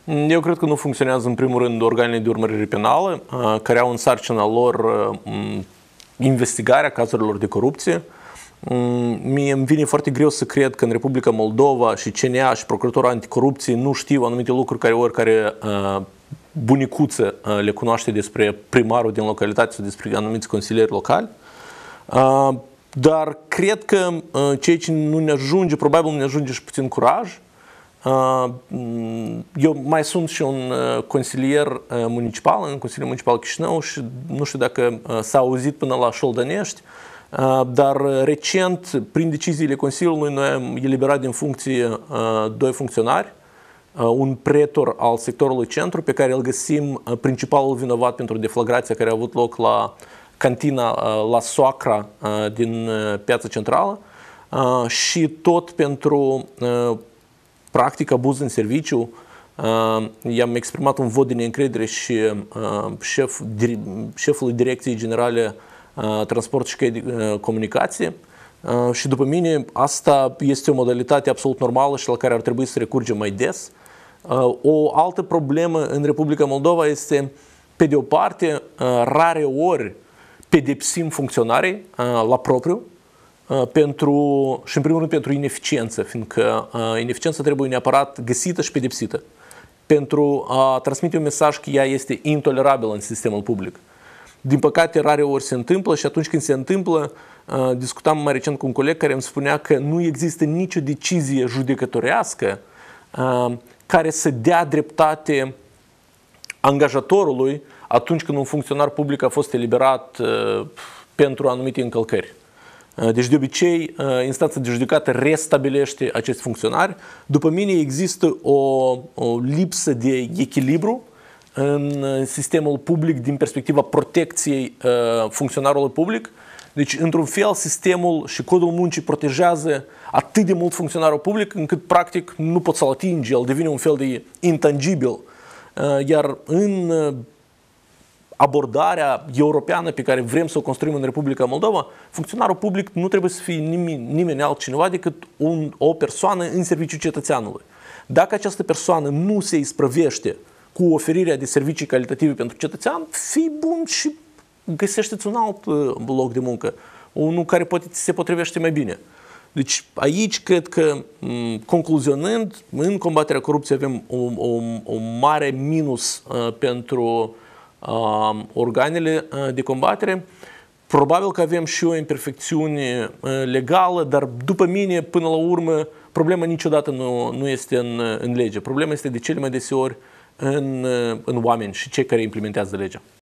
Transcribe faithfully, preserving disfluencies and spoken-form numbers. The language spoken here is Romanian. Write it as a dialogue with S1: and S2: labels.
S1: Eu cred că nu funcționează în primul rând organele de urmărire penală, care au în sarcina lor investigarea cazurilor de corupție. Mie îmi vine foarte greu să cred că în Republica Moldova și C N A și Procuratura Anticorupție nu știu anumite lucruri care oricare bunicuță le cunoaște despre primarul din localitate sau despre anumiți consilieri locali. Dar cred că ceea ce nu ne ajunge, probabil nu ne ajunge și puțin curaj. Eu mai sunt și un consilier municipal, în Consiliul Municipal Chișinău și nu știu dacă s-a auzit până la Șoldănești, dar recent, prin deciziile Consiliului, noi am eliberat din funcție doi funcționari, un pretor al sectorului centru, pe care îl găsim principalul vinovat pentru deflagrația care a avut loc la cantina La Soacra din Piața Centrală și tot pentru practic abuz în serviciu. I-am exprimat un vot de neîncredere și șef, șefului Direcției Generale Transport și Căi de Comunicație și după mine asta este o modalitate absolut normală și la care ar trebui să recurgem mai des. O altă problemă în Republica Moldova este, pe de o parte, rare ori pedepsim funcționarii la propriu, pentru, și în primul rând pentru ineficiență, fiindcă ineficiența trebuie neapărat găsită și pedepsită, pentru a transmite un mesaj că ea este intolerabilă în sistemul public. Din păcate, rare ori se întâmplă și atunci când se întâmplă, discutam mai recent cu un coleg care îmi spunea că nu există nicio decizie judecătorească care să dea dreptate angajatorului atunci când un funcționar public a fost eliberat pentru anumite încălcări. Deci, de obicei, instanța de judecată restabilește acest funcționar. După mine, există o, o lipsă de echilibru în sistemul public din perspectiva protecției funcționarului public. Deci, într-un fel, sistemul și codul muncii protejează atât de mult funcționarul public, încât, practic, nu pot să-l atinge, el devine un fel de intangibil. Iar în abordarea europeană pe care vrem să o construim în Republica Moldova, funcționarul public nu trebuie să fie nimeni, nimeni altcineva decât un, o persoană în serviciul cetățeanului. Dacă această persoană nu se isprăvește cu oferirea de servicii calitative pentru cetățean, fii bun și găsește-ți un alt loc de muncă, unul care poate se potrivește mai bine. Deci aici cred că, concluzionând, în combaterea corupției avem o, o, o mare minus uh, pentru uh, organele uh, de combatere. Probabil că avem și o imperfecțiune uh, legală, dar după mine, până la urmă, problema niciodată nu, nu este în, în lege. Problema este de cele mai deseori în, în oameni și cei care implementează legea.